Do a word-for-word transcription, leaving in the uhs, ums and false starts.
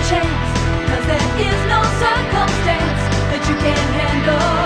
chance, 'cause there is no circumstance that you can't handle.